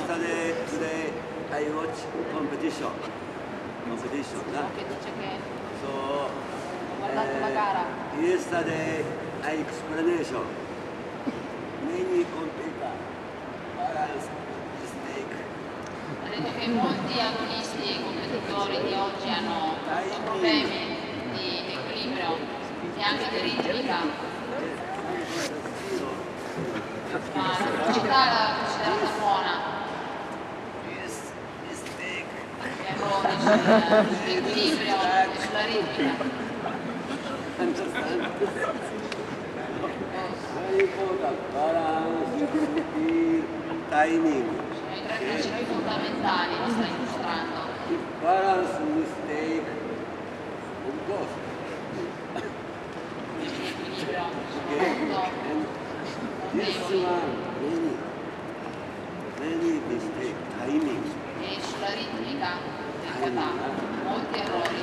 today I watch competition. So yesterday I explanation. Many computer balance mistake. Ha detto che molti agonisti e competitori di oggi hanno problemi di equilibrio e anche di ritmica. Ma la velocità l'ha considerata buona. Errori sull'equilibrio e sulla ritmica. Very important balance, speed, timing. Sono i tre principi fondamentali che sta illustrando. Balance mistake, of course. L'equilibrio soprattutto. This one, many mistake, timing. E sulla ritmica del kata, molti errori.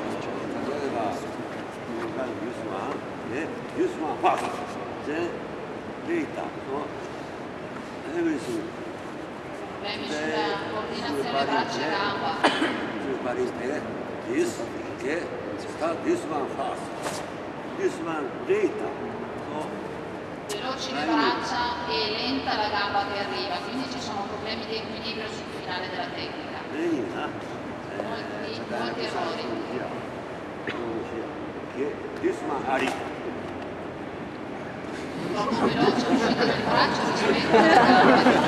This one first, then later, everything. Problemi sulla coordinazione braccia-gamba. Suparimpei, this, okay, start this one first, this one later. Veloci le braccia e lenta la gamba che arriva, quindi ci sono problemi di equilibrio sul finale della tecnica. Molti errori. Troppo veloce l'uscita del braccio rispetto alla gamba che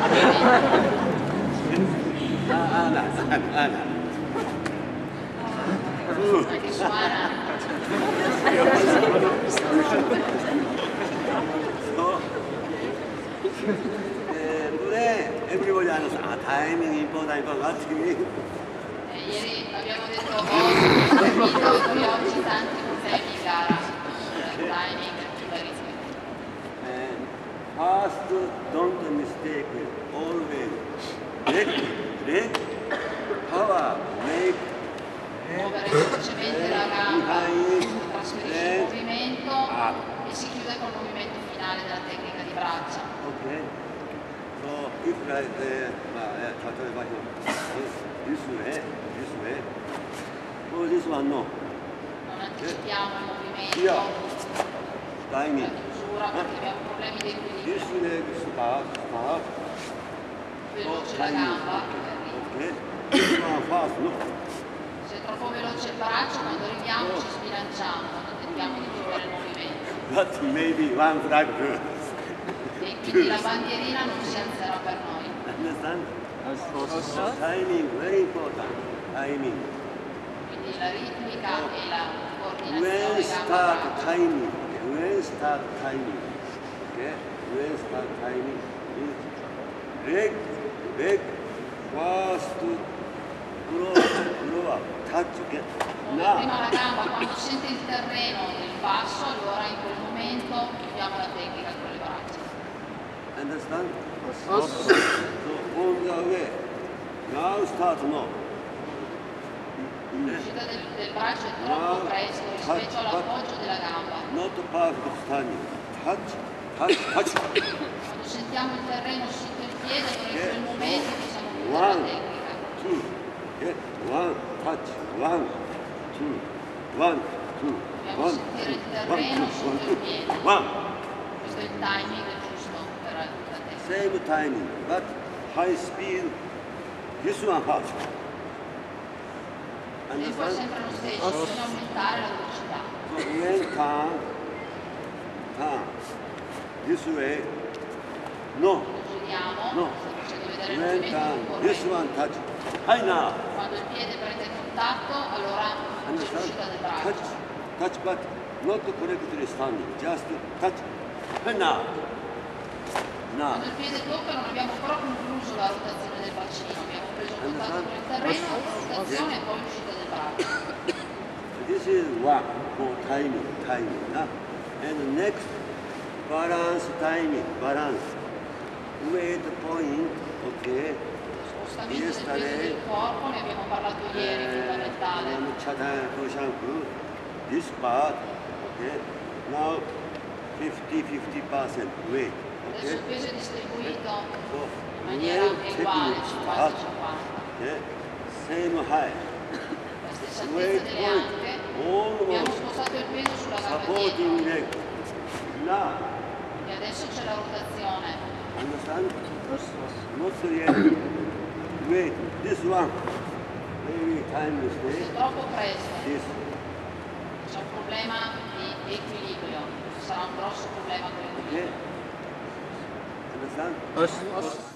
anche su Annan. Today, everybody understands timing important, Ieri abbiamo detto e qui oggi tanti problemi in gara sul timing e sulla ritmica. First, don't mistake always. Let power make. Muovere velocemente la gamba, trasferisce il movimento e si chiude col movimento finale della tecnica di braccia. Okay. So if like this way, oh this one no. Non anticipiamo il movimento, Timing. la chiusura perché abbiamo problemi di equilibrio. This leg start. Veloce la gamba. Okay. This one fast, no. Se è troppo veloce il braccio, quando arriviamo ci sbilanciamo, quando tentiamo di chiudere il movimento. But maybe one flag good. E quindi la bandierina non si alzerà per noi. Understand? Timing, very important. Timing. Quindi la ritmica e la When coordinazione start gamba-braccio. timing. When start timing. Okay? When start timing. Leg, first, grow up, touch, okay? Muove prima la gamba, quando sente il terreno del passo, allora in quel momento chiudiamo la tecnica con le braccia. Understand? So on the way. Now start no. L'uscita del braccio è troppo presto rispetto all'appoggio della gamba. Not perfect standing. Touch. Quando sentiamo il terreno sotto il piede, allora in quel momento possiamo chiudere la tecnica. 2, okay? 1, touch, 1, 2, 1, 2, Dobbiamo sentire il terreno sotto il piede. 1. Questo è il timing giusto per la tecnica. Same timing, but high speed. This one fast. Il tempo è sempre lo stesso, bisogna aumentare la velocità. So when turn. This way. No. Giriamo, No. sto facendo vedere il When movimento turn. This corretto. one touch. High now. Quando il piede prende contatto, allora c'è l'uscita del braccio. Touch, but not correctly standing. Just touch. High now. Quando il piede tocca non abbiamo ancora concluso la rotazione del bacino, abbiamo preso contatto con il terreno, rotazione e poi l'uscita del braccio. This is one for timing. And next, balance timing, balance. Weight point, okay. Spostamento del peso del corpo, ne abbiamo parlato ieri, fondamentale. Chatanyara Kushanku, this part, okay. Now 50% weight. Adesso il peso è distribuito in So maniera when take uguale, 50-50. Same height. La stessa altezza delle anche, abbiamo spostato il peso sulla gamba dietro. Now. E adesso c'è la rotazione. Understand? Not yet. Wait, this one. Maybe time is there. Se troppo presto. This. C'è un problema di equilibrio. Sarà un grosso problema con l'equilibrio. Okay. Understand?